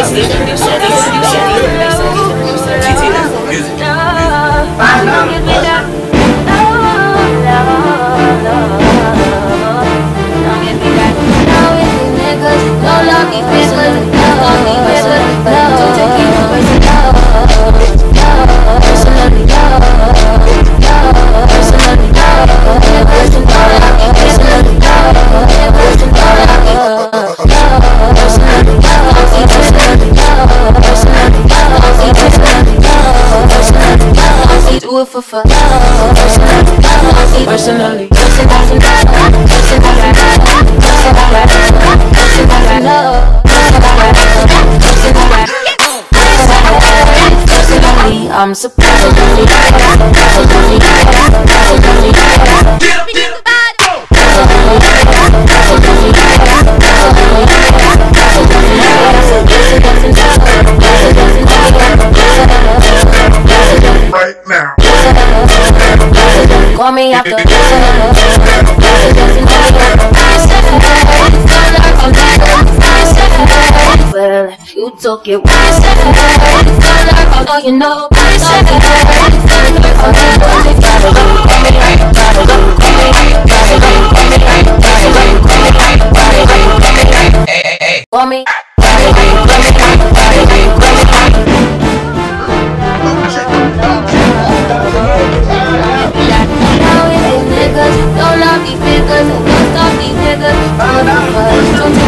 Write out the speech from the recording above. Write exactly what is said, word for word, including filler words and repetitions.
Do it for fun. Personally, I'm surprised. Right now. Call me after. Well, you took it one step. Oh, you know. Call me.